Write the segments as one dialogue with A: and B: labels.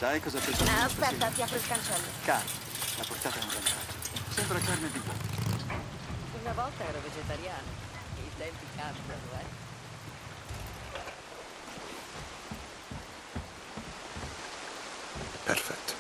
A: Sai cosa penso?
B: Aspetta, ti apro il cancello.
A: Carne. La portata è un vantaggio. Sembra carne di uovo.
C: Una volta ero vegetariano. I tempi cambiano, eh.
D: Perfetto.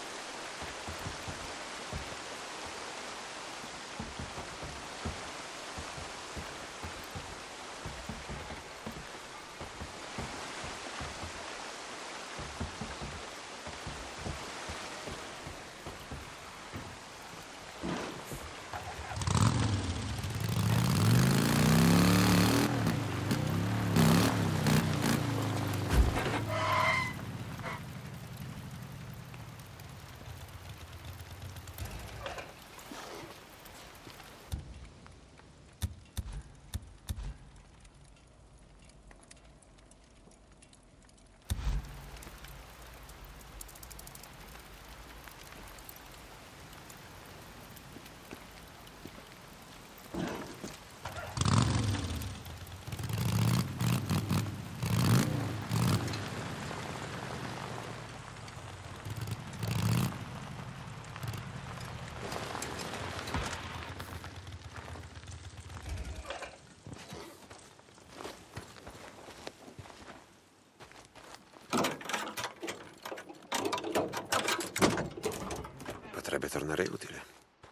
D: Potrebbe tornare utile.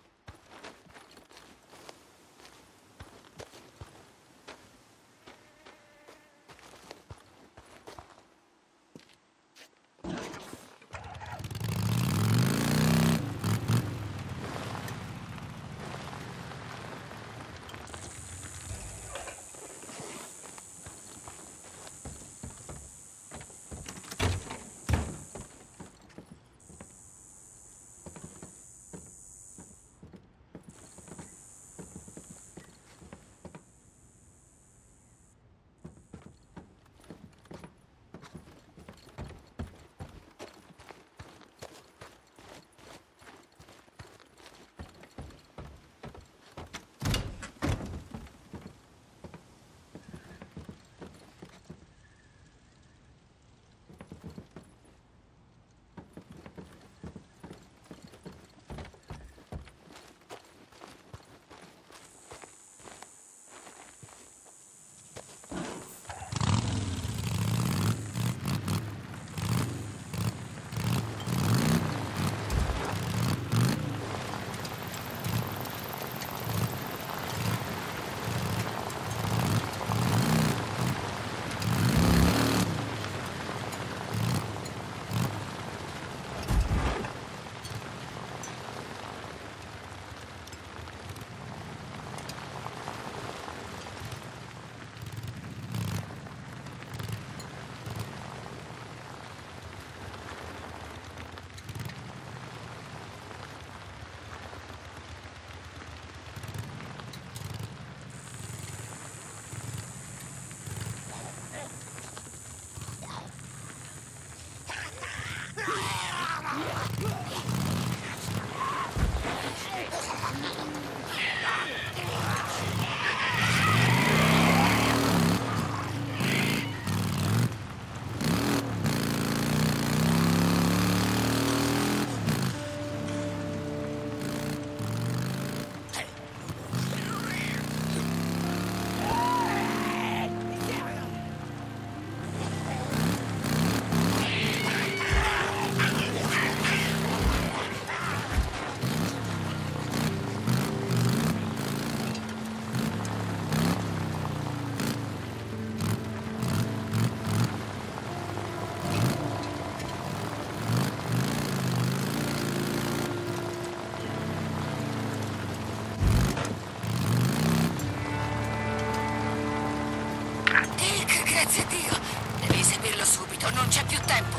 B: Grazie a Dio. Devi seguirlo subito, non c'è più tempo.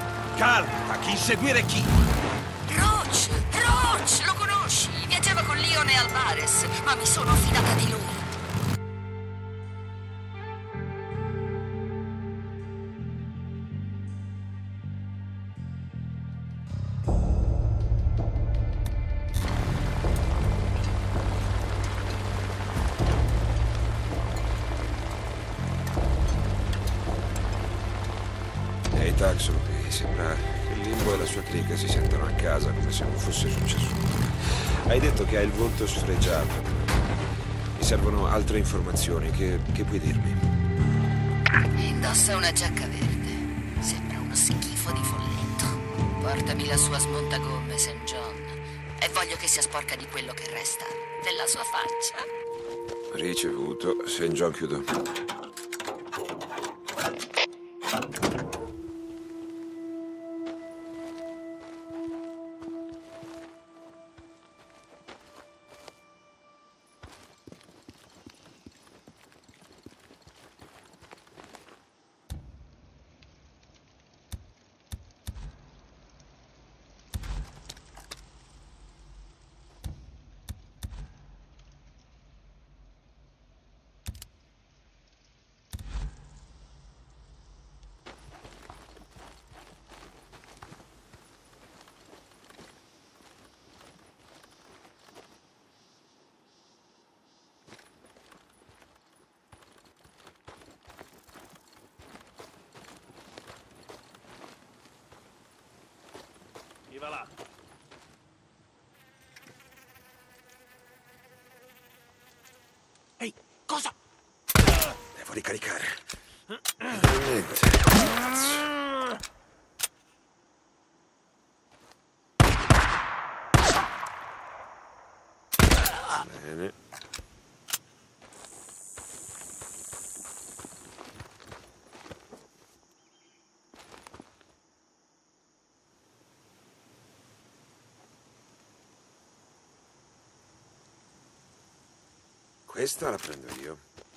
E: Calma, chi inseguire chi?
B: Roach! Roach! Lo conosci? Viaggiava con Leone Alvarez, ma mi sono affidata di lui.
D: Ehi, Taxu, Sembra che Limbo e la sua clica si sentano a casa come se non fosse successo nulla. Hai detto che hai il volto sfregiato. Mi servono altre informazioni. Che puoi dirmi?
B: Indossa una giacca verde. Sembra uno schifo di folletto. Portami la sua smontagomme, St. John. E voglio che sia sporca di quello che resta della sua faccia.
D: Ricevuto. St. John, chiudo.
E: Chi va là? Ehi, cosa?
D: Devo ricaricare. Finalmente. Cazzo. Bene. Questa la prendo io.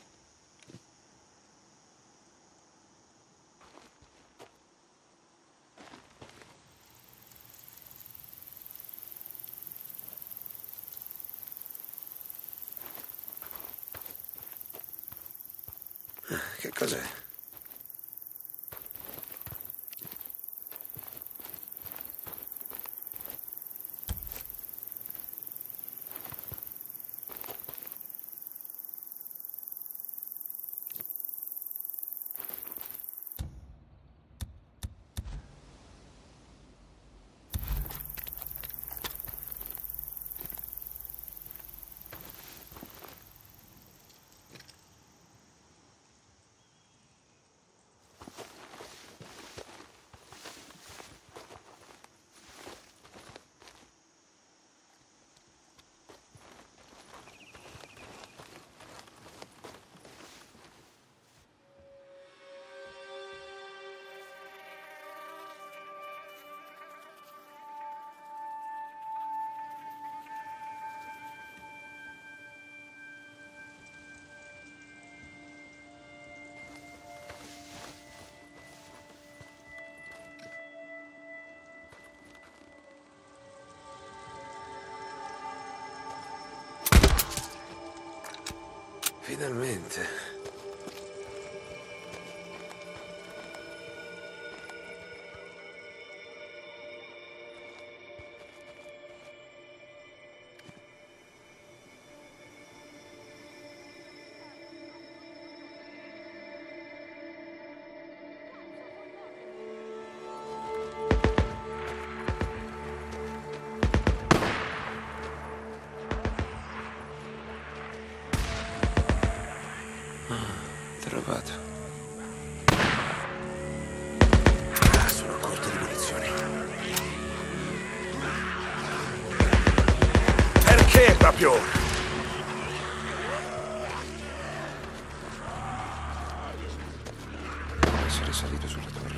D: Che cos'è? Finalmente. Trovato. Sono a corto di munizioni.
E: Perché proprio?
D: Deve essere salito sulla torre.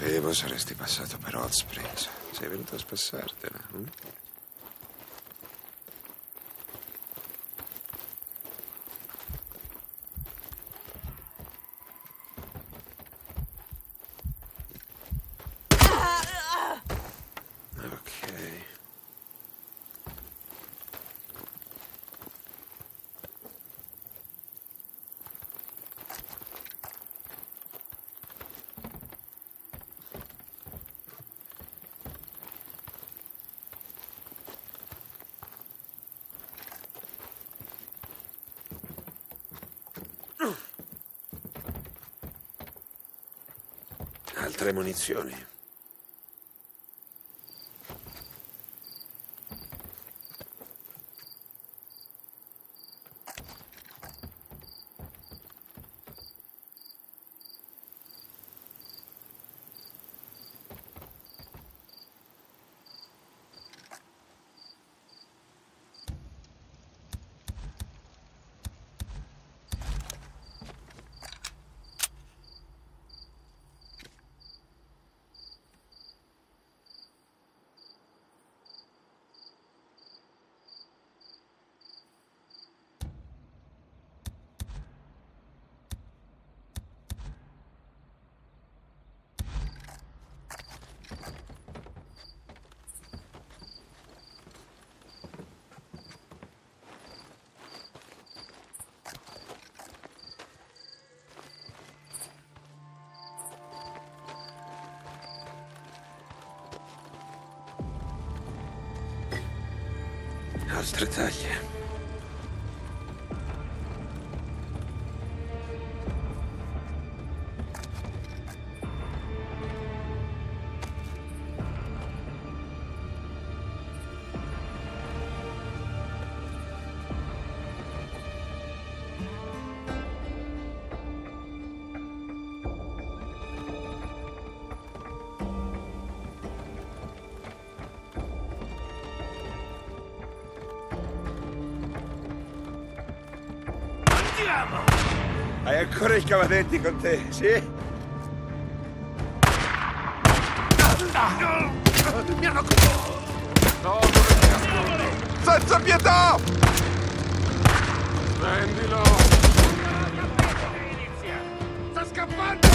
D: Sapevo saresti passato per Hot Springs. Sei venuto a spassartela, Ok. Altre munizioni. Altre taglie. Hai ancora il cavadenti con te, sì?
E: Mi hanno... No, dove ti nascondi? Senza pietà! Prendilo! Sta scappando!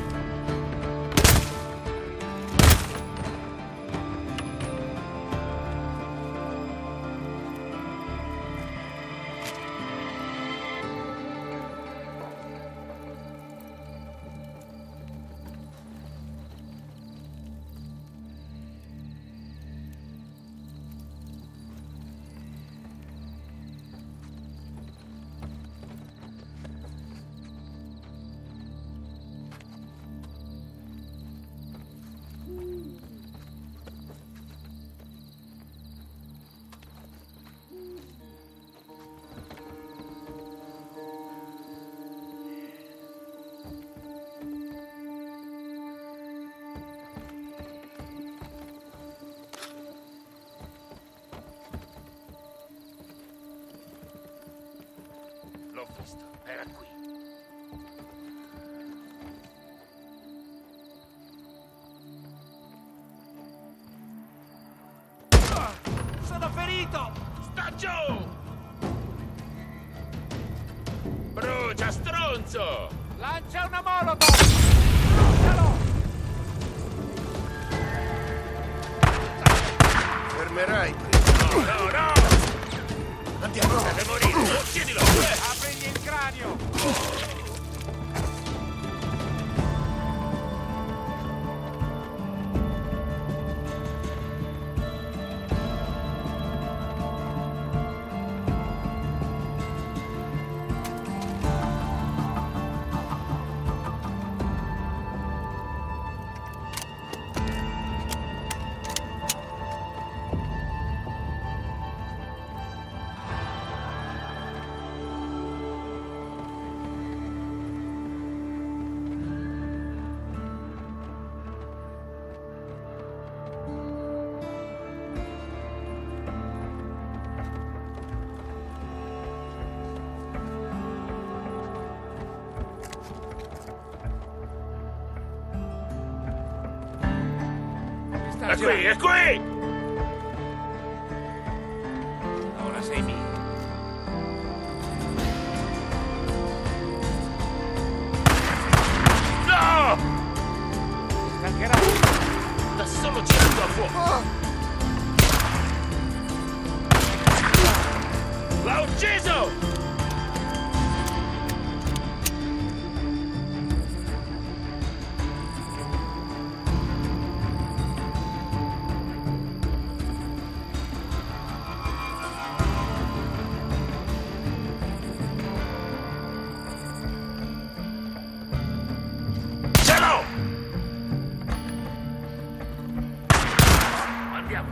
E: L'ho visto, era qui. Sono ferito! Sta giù! Brucia, stronzo! Lancia una molotov! Brucialo! Fermerai prima. No, no! Andiamo! Deve morire! Uccidilo! Aprigli il cranio! qui, è qui!
F: Ora sei mio.
E: No!
F: Stancherà. Sta solo girando a fuoco.
E: L'ha ucciso! Ce l'ho!
F: Andiamo.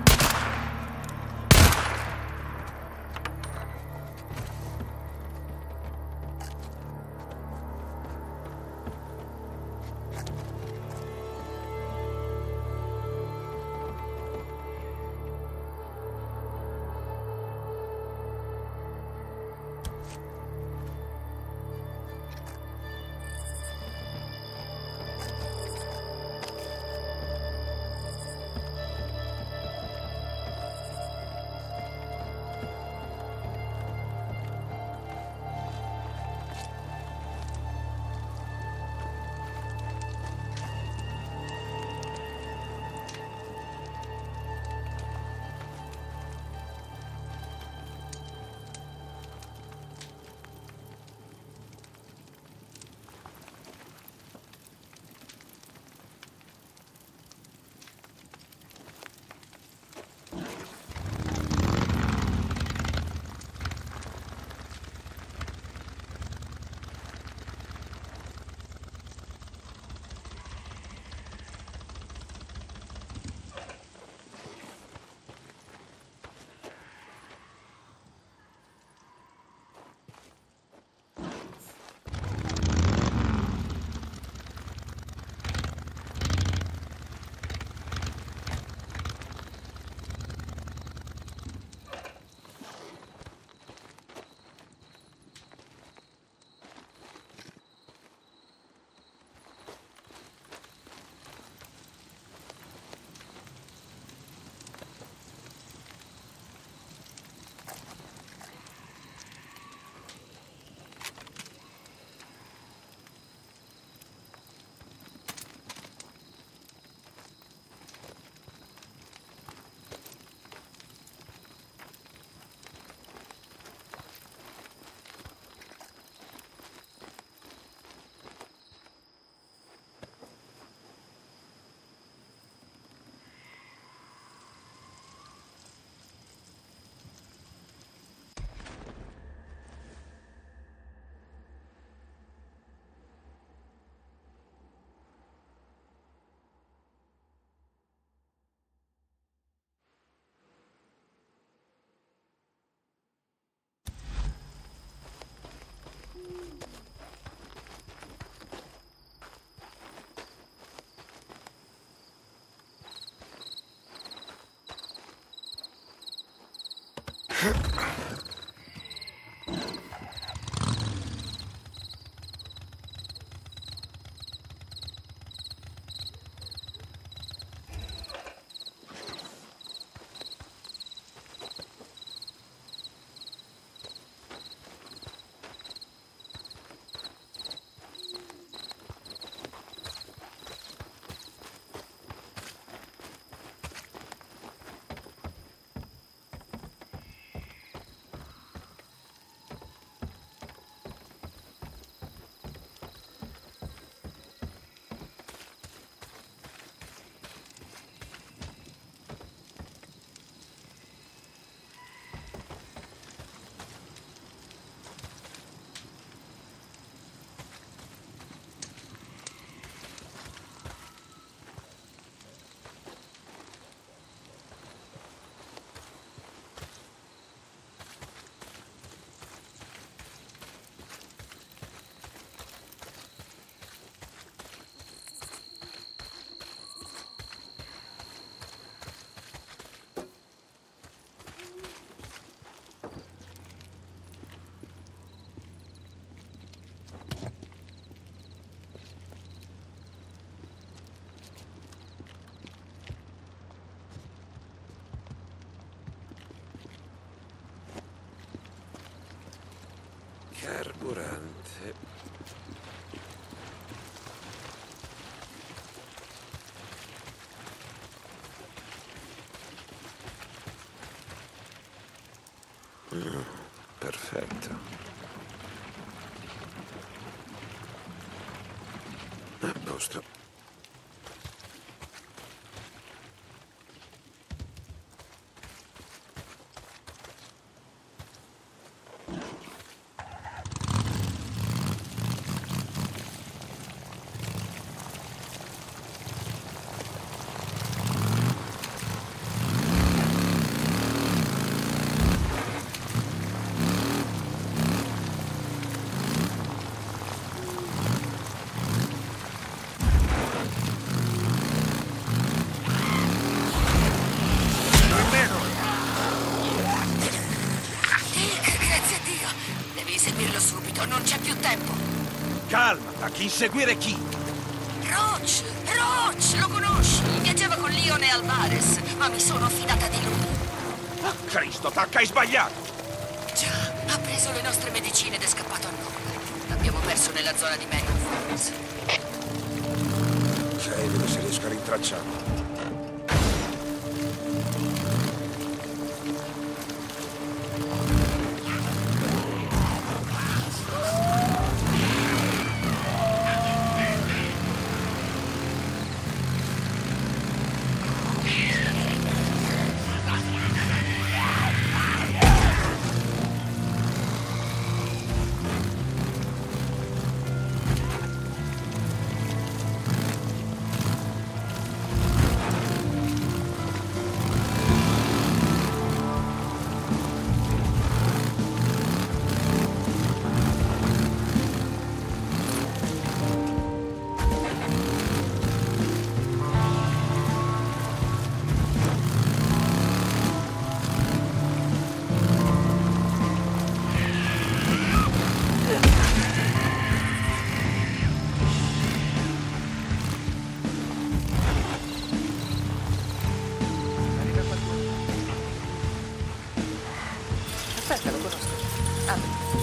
D: Carburante. Perfetto. A posto.
B: Dick, grazie a Dio. Devi seguirlo subito, non c'è più tempo.
F: Calmati, inseguire chi?
B: Roach! Roach! Lo conosci? Viaggiava con Leon e Alvarez, ma mi sono fidata di lui.
F: Cristo, tacca, hai sbagliato!
B: Già, ha preso le nostre medicine ed è scappato a nord. L'abbiamo perso nella zona di Marion Falls.
D: Ok, vedo se riesco a rintracciarlo.
C: Aspetta, lo conosco. Apri.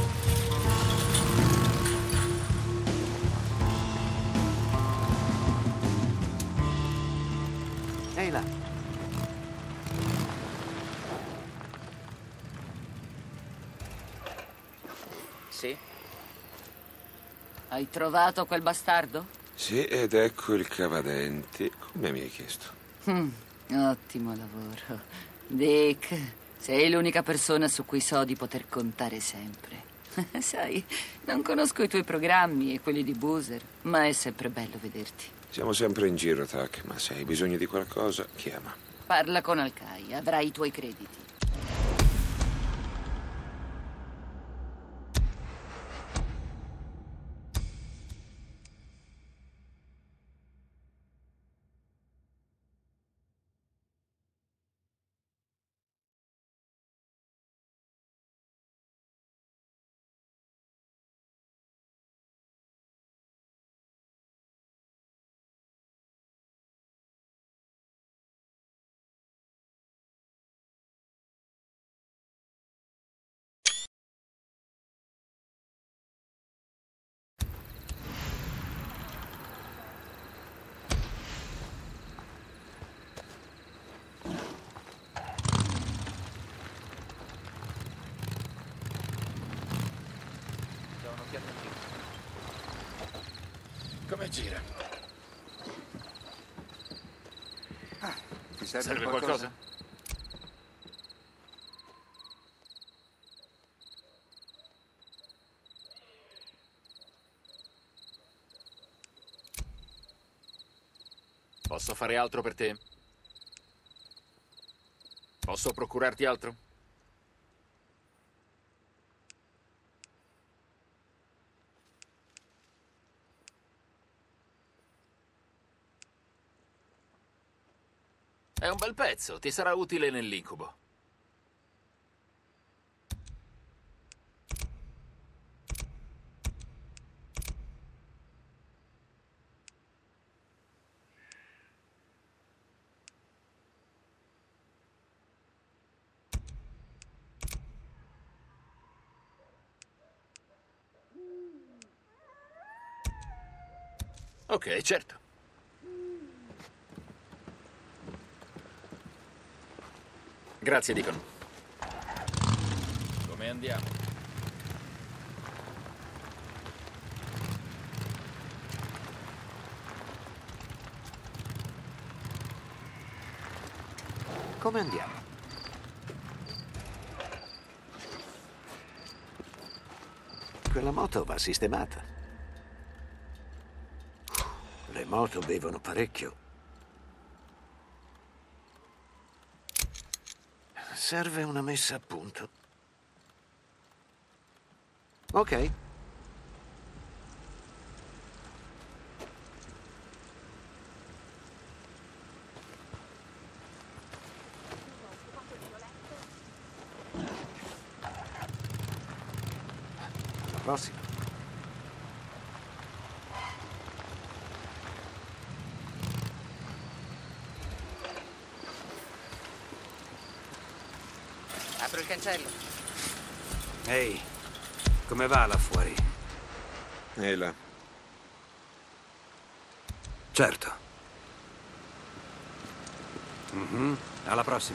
A: Ehi là.
C: Sì? Hai trovato quel bastardo?
D: Sì, ed ecco il cavadenti. Come mi hai chiesto?
C: Ottimo lavoro. Dick, sei l'unica persona su cui so di poter contare sempre. Sai, non conosco i tuoi programmi e quelli di Boozer, ma è sempre bello vederti.
D: Siamo sempre in giro, Tac, ma se hai bisogno di qualcosa, chiama.
C: Parla con Alkai, avrai i tuoi crediti.
F: Come gira?
A: Ti serve,
F: Serve qualcosa? Posso fare altro per te? Posso procurarti altro? È un bel pezzo, ti sarà utile nell'incubo. Ok, certo. Grazie, Deacon. Come andiamo?
A: Come andiamo? Quella moto va sistemata. Le moto bevono parecchio. Serve una messa a punto. Ok. La prossima.
C: Apro il cancello.
G: Ehi, come va là fuori?
D: E là.
G: Certo. Alla prossima.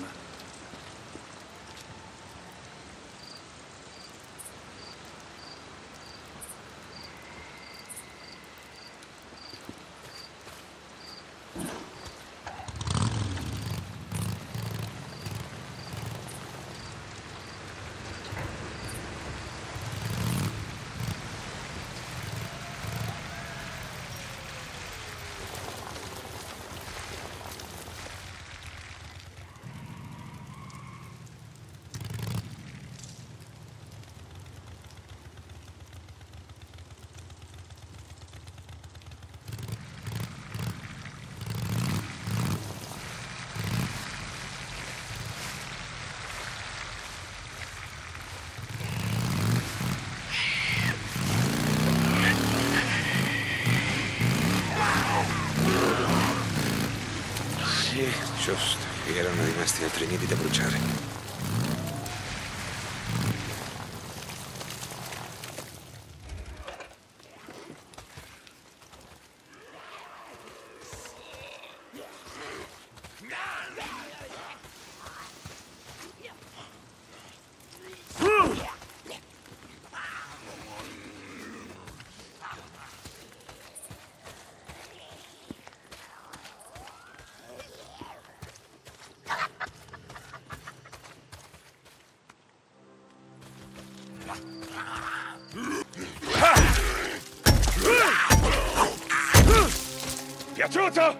D: Sì, giusto. Qui erano rimasti altri nidi da bruciare.
E: Piaciuto?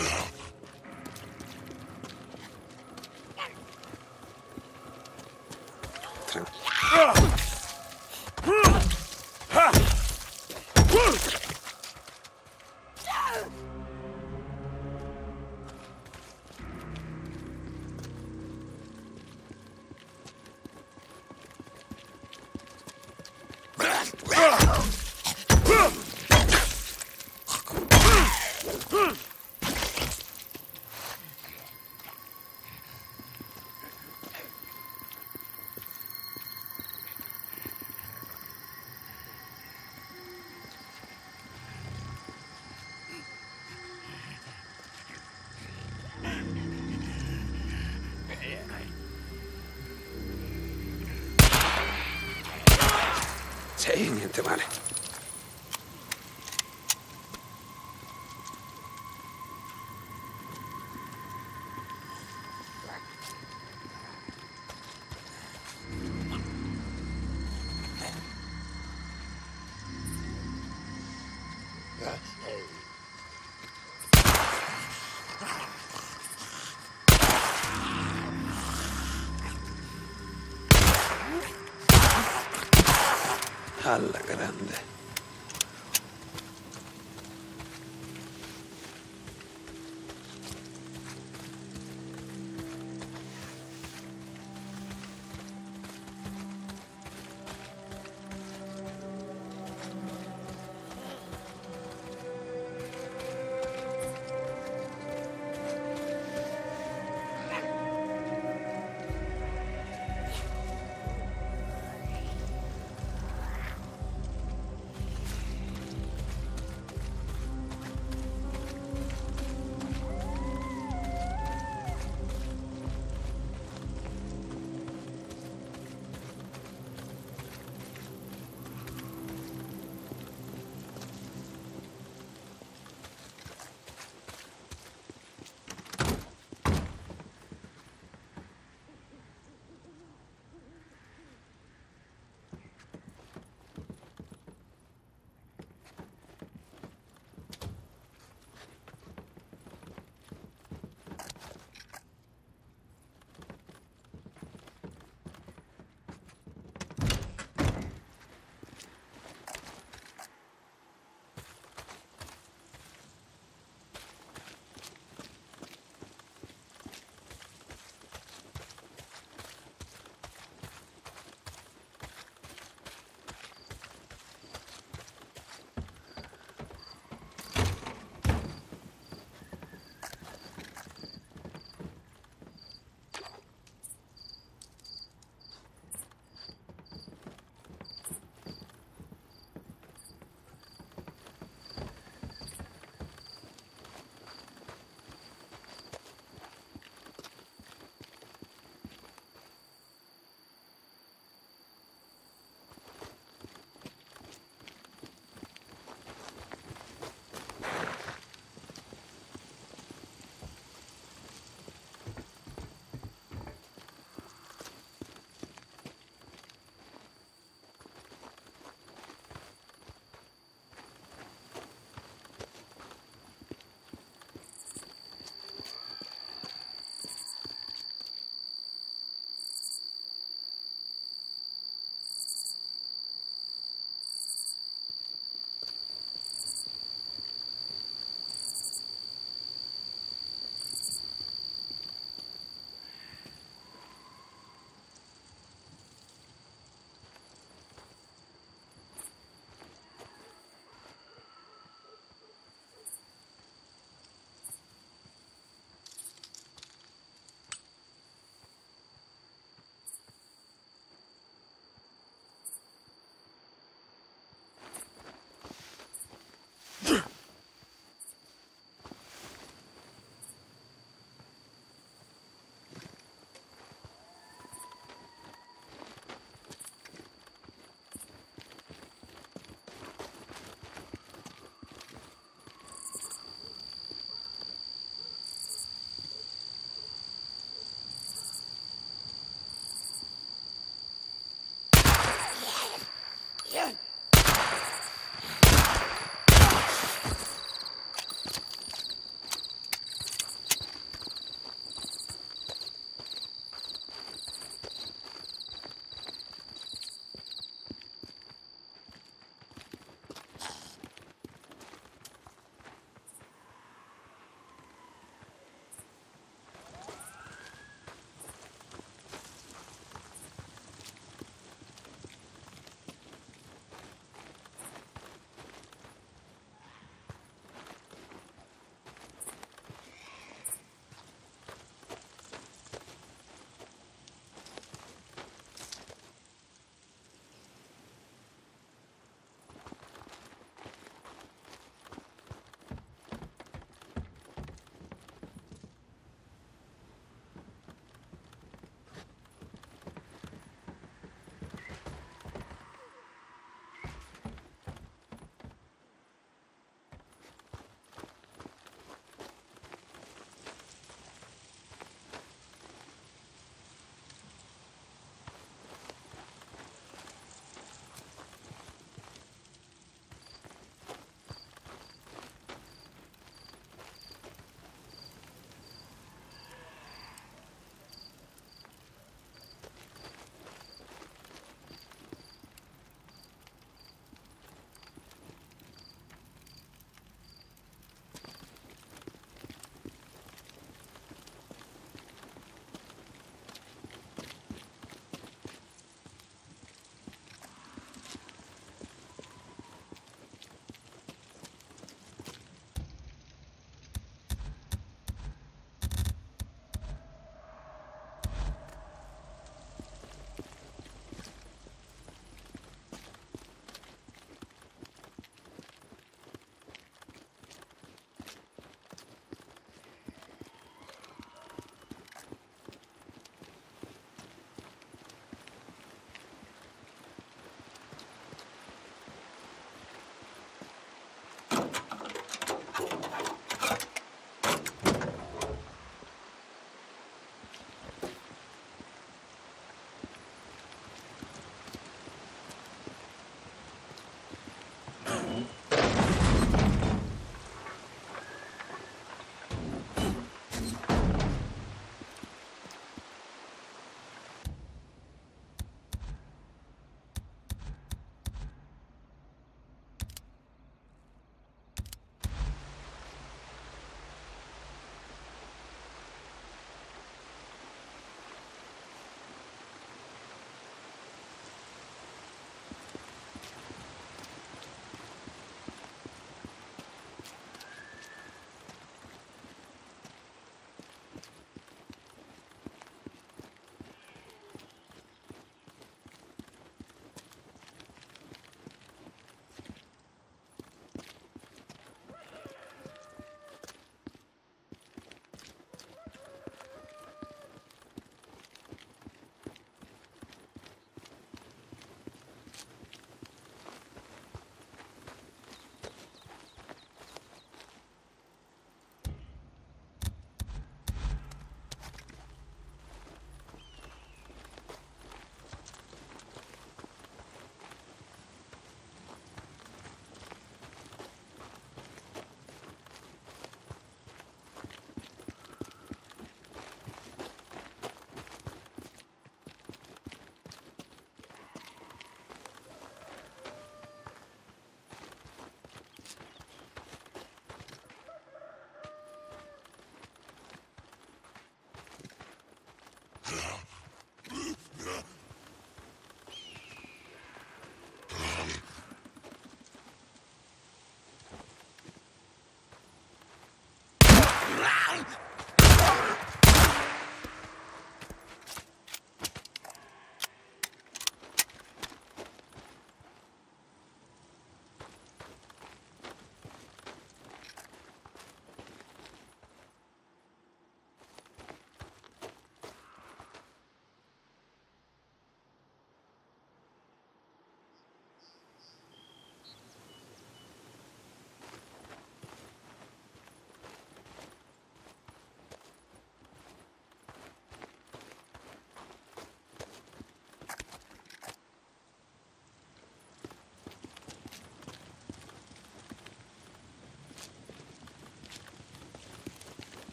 D: Sì, niente male. Alla grande.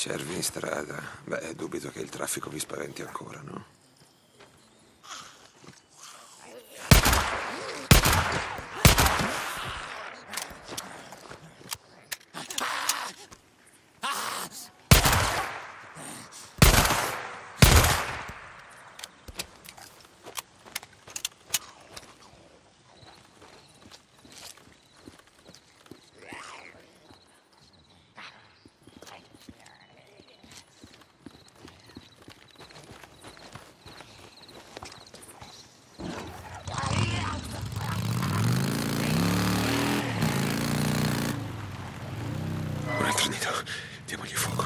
D: Cervi in strada. Beh, dubito che il traffico vi spaventi ancora, no? Un altro nido. Diamogli fuoco.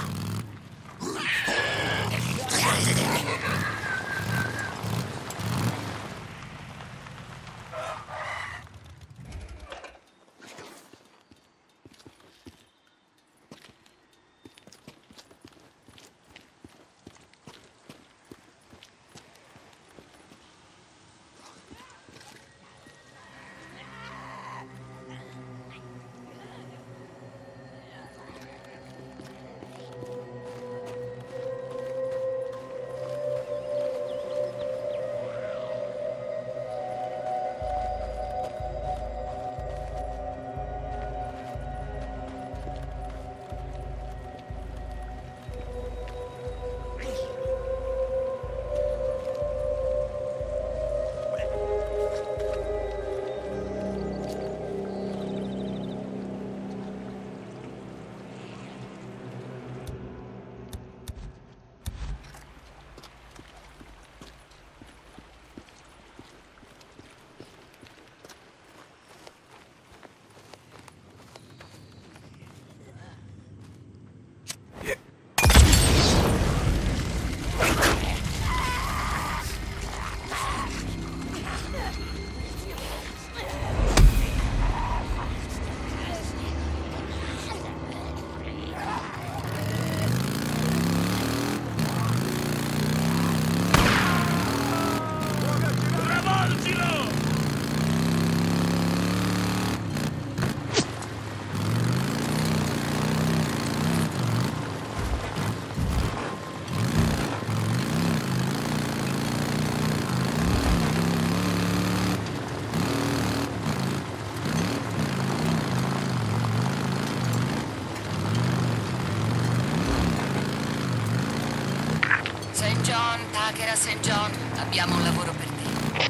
B: St. John, Tucker a St. John, abbiamo un lavoro per te.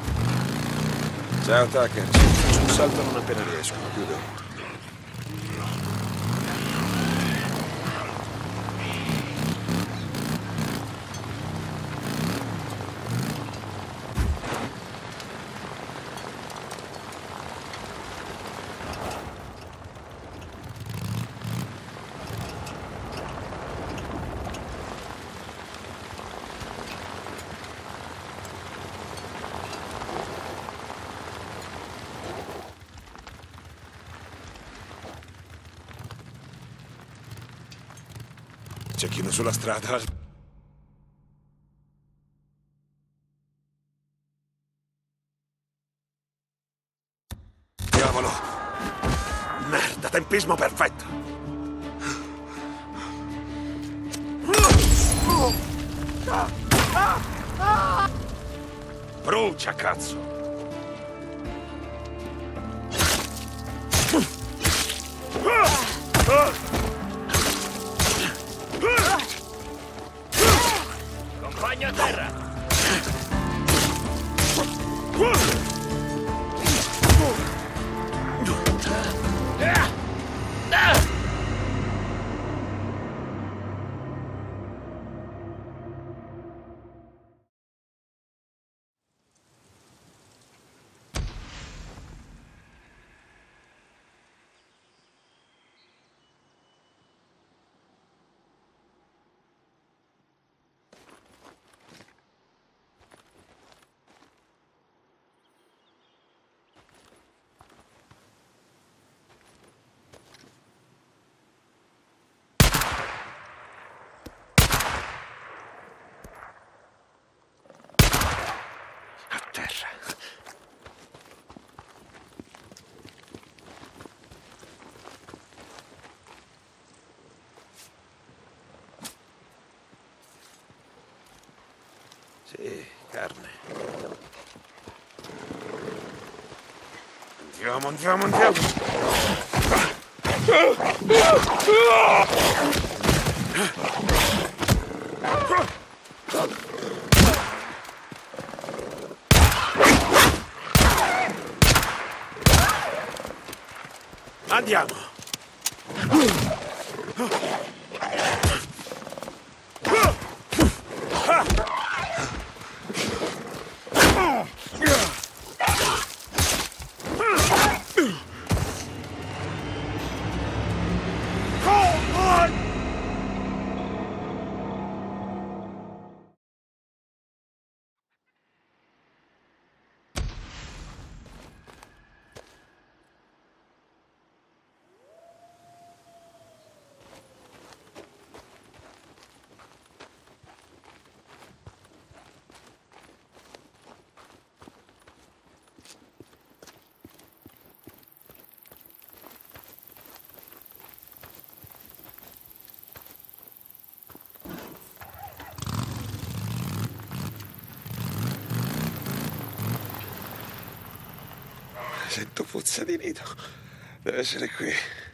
D: Ciao, Tucker. Faccio un salto non appena riesco. Chiudo. C'è chi non sulla strada. Diavolo! Merda, tempismo perfetto! Brucia, cazzo!
F: Compagno a terra!
D: carne. Andiamo, andiamo, andiamo! Andiamo! Sento puzza di nido. Deve essere qui.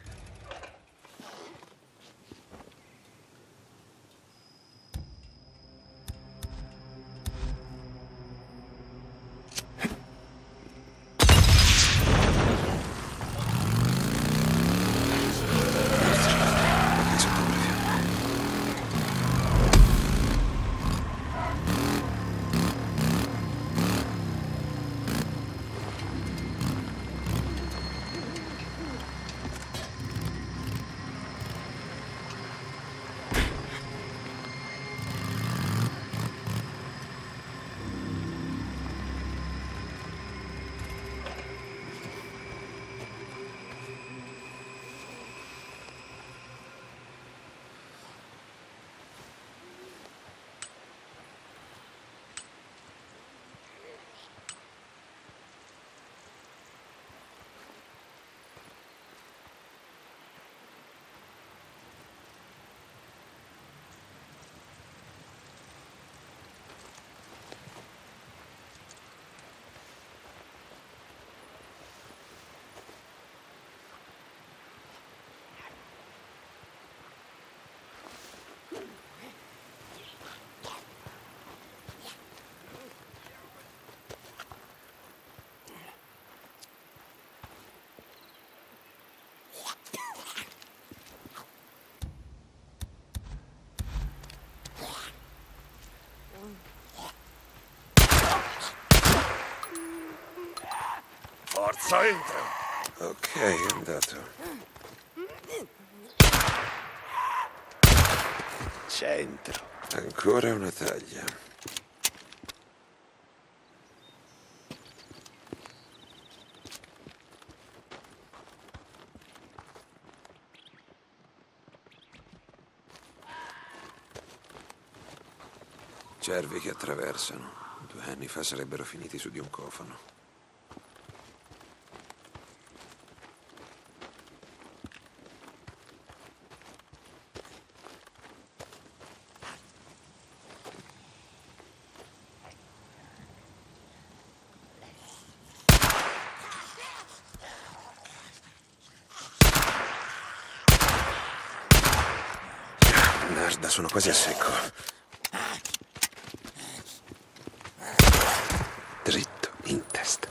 E: Forza, entra!
D: Ok, è andato. 100. Ancora una taglia. Cervi che attraversano. 2 anni fa sarebbero finiti su di un cofano. Merda, sono quasi a secco. Dritto in testa.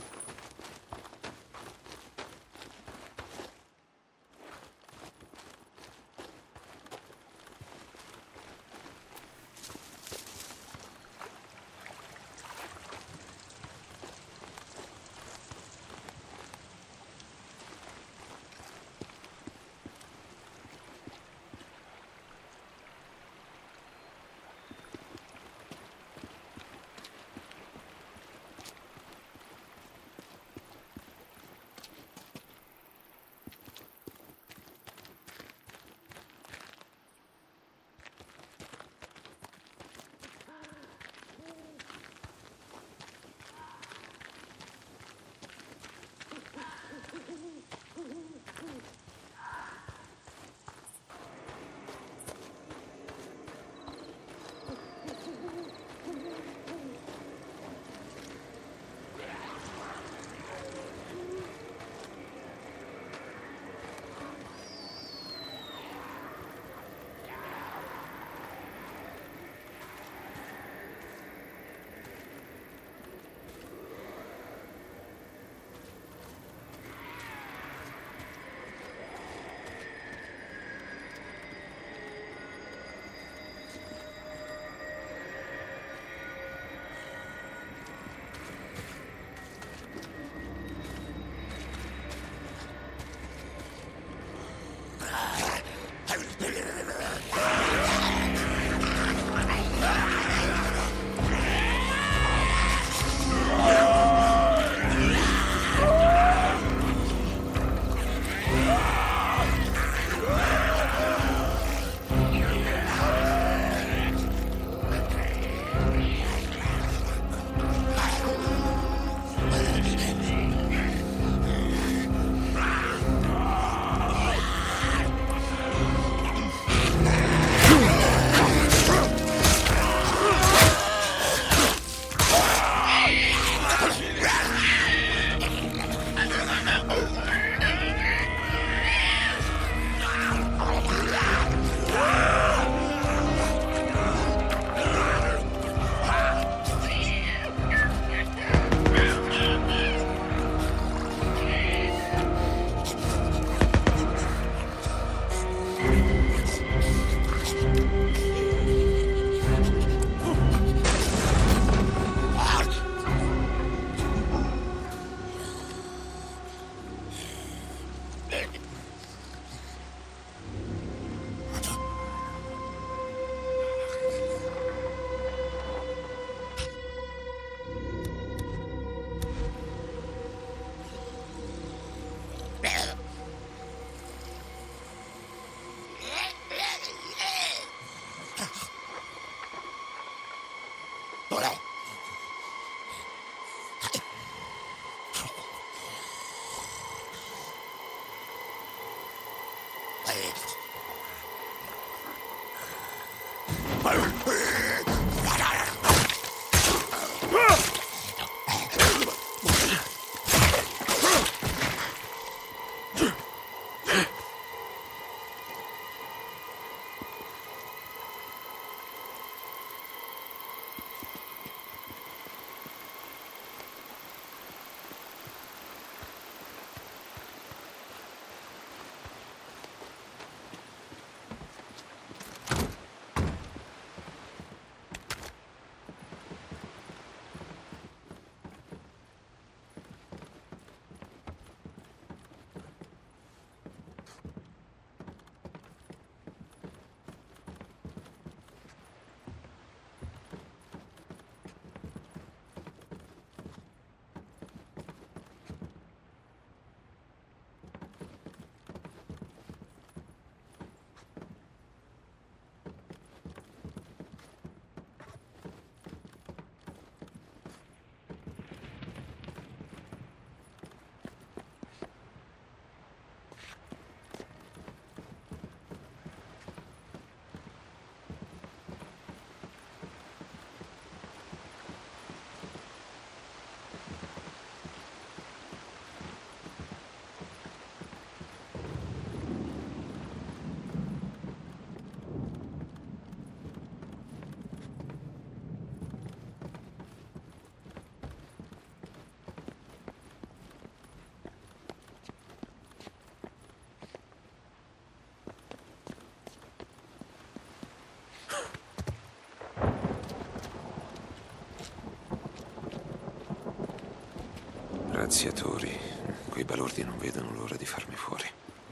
D: Razziatori. Quei balordi non vedono l'ora di farmi fuori.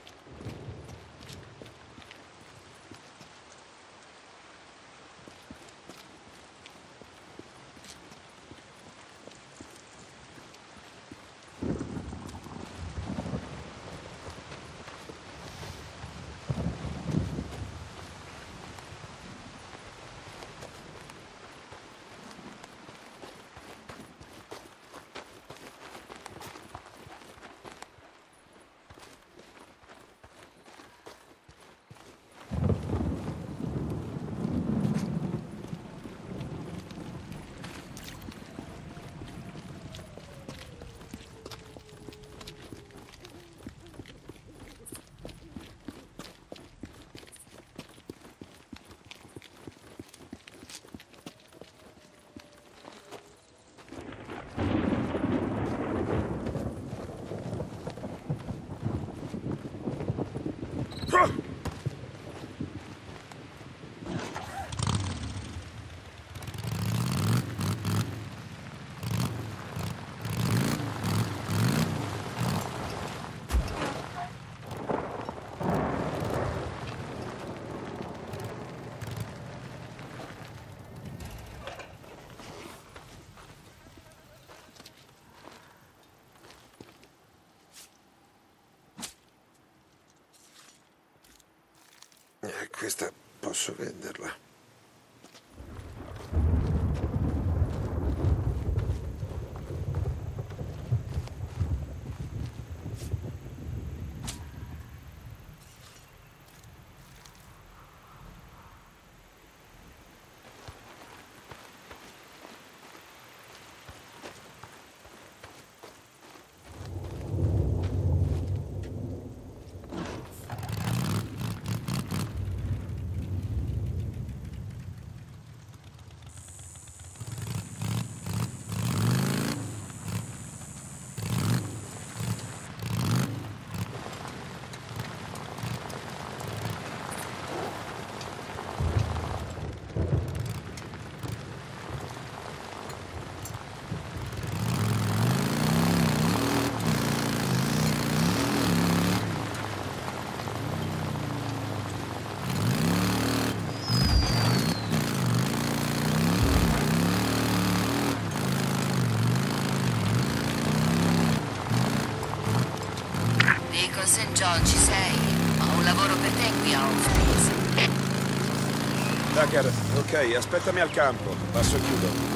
D: Questa posso venderla.
B: St. John, ci sei? Ho un lavoro per te qui a Hawkins.
D: Tucker, ok, aspettami al campo. Passo e chiudo.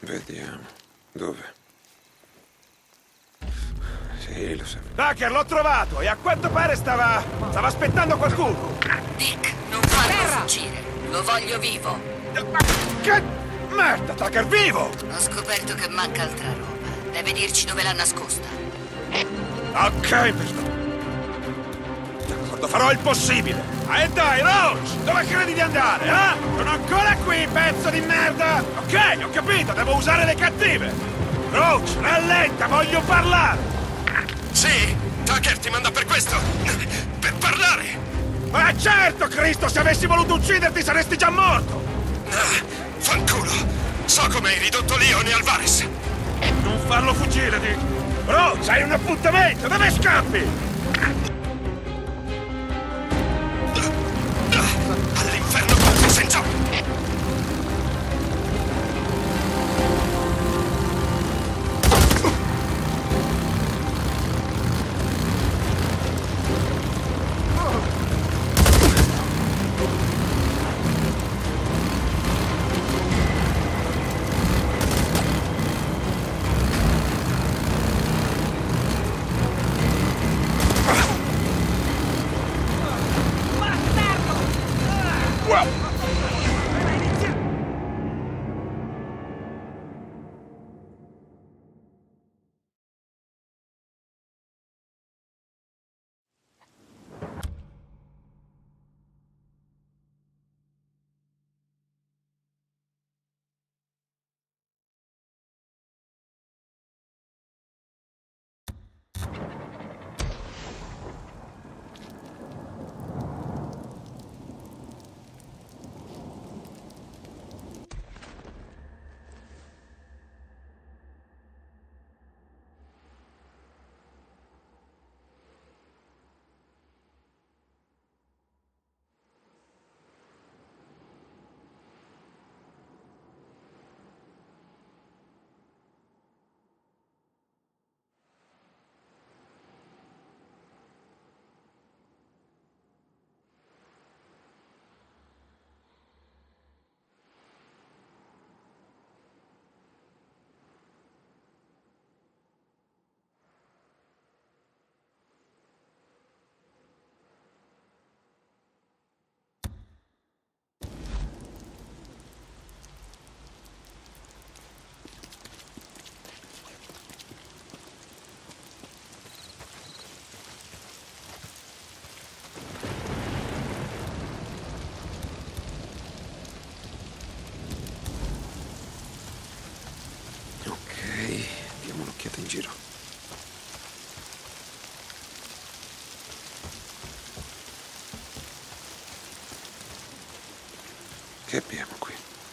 D: Vediamo. Dove? Sì, lo so.
E: Tucker, l'ho trovato e a quanto pare stava aspettando qualcuno.
B: Dick, non farlo fuggire. Lo voglio vivo.
E: Ma che merda, Tucker, vivo!
B: Ho scoperto che manca altra roba. Deve dirci dove l'ha nascosta.
E: Ok, perfetto. D'accordo, farò il possibile. E dai, Roach! Dove credi di andare, eh? Sono ancora qui, pezzo di merda! Ok, ho capito, devo usare le cattive! Roach, rallenta, voglio parlare!
H: Sì, Tucker ti manda per questo! Per parlare!
E: Ma certo, Cristo, se avessi voluto ucciderti saresti già morto!
H: Fanculo! So come hai ridotto Leon e Alvarez!
E: Non farlo fuggire, Dick! Roach, hai un appuntamento, dove scappi?
H: All'inferno con St. John!
D: In giro. Che abbiamo qui?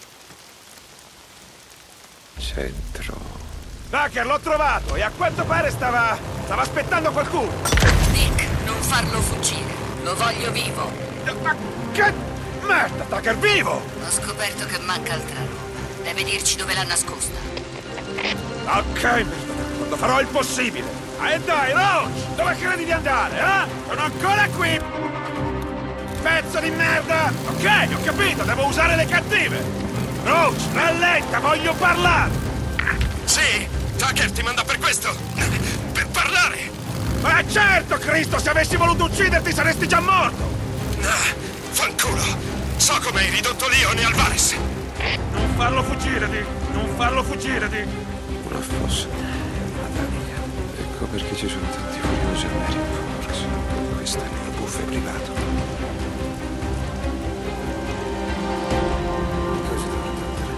D: Centro.
E: Tucker, l'ho trovato e a quanto pare stava aspettando qualcuno.
B: Dick, non farlo fuggire. Lo voglio vivo.
E: Ma che merda, Tucker, vivo!
B: Ho scoperto che manca altra roba. Deve dirci dove l'ha nascosta.
E: Ok, d'accordo, farò il possibile. E dai, Roach, dove credi di andare, eh? Sono ancora qui! Pezzo di merda! Ok, ho capito, devo usare le cattive! Roach, rallenta, voglio parlare!
H: Sì, Tucker ti manda per questo! Per parlare!
E: Ma certo, Cristo, se avessi voluto ucciderti saresti già morto!
H: Fanculo! So come hai ridotto Leon e Alvarez!
E: Non farlo fuggire, Dick! Non farlo fuggire, Dick!
D: Una fossa. Una tanica. Ecco perché ci sono tanti curiosi a Marine Forks. Questo è il loro buffet privato. Cosa dovrebbe andare?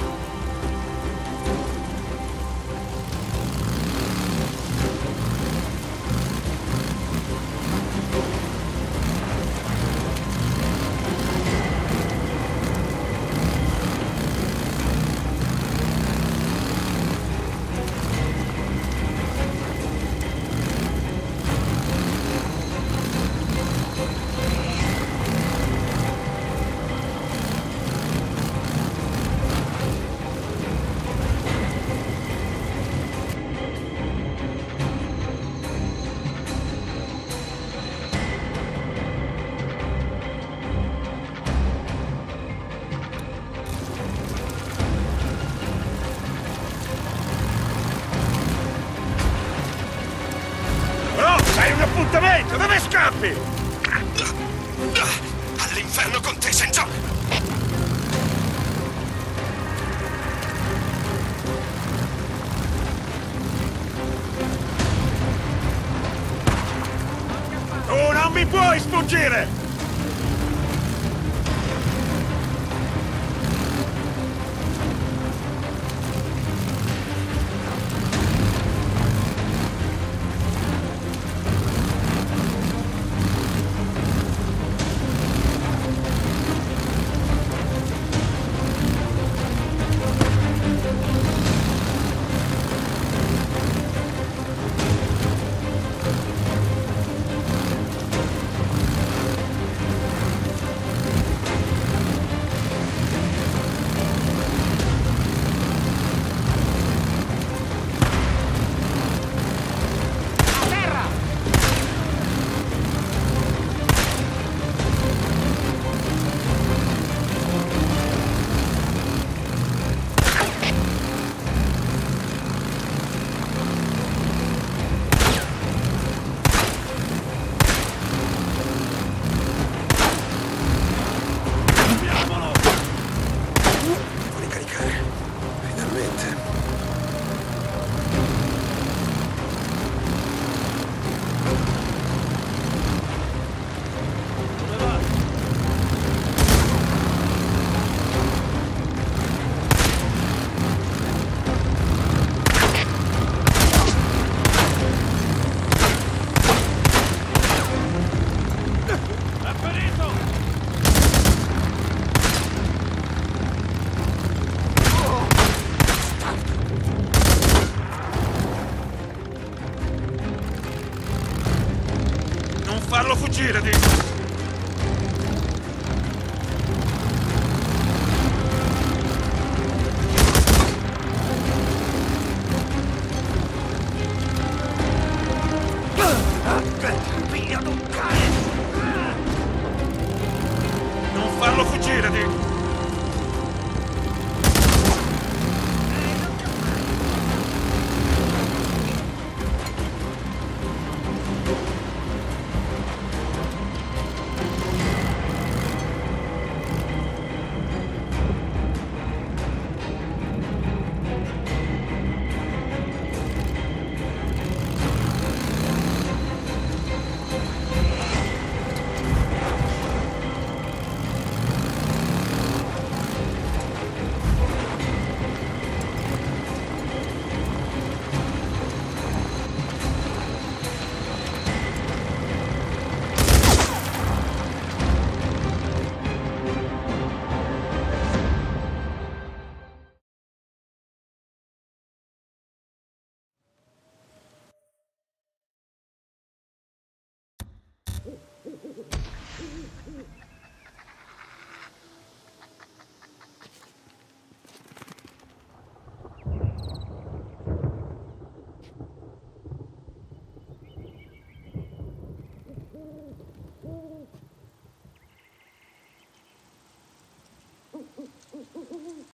E: Attento, dove scappi?
H: All'inferno con te, St. John!
E: Tu non mi puoi sfuggire! Farlo fuggire, dico!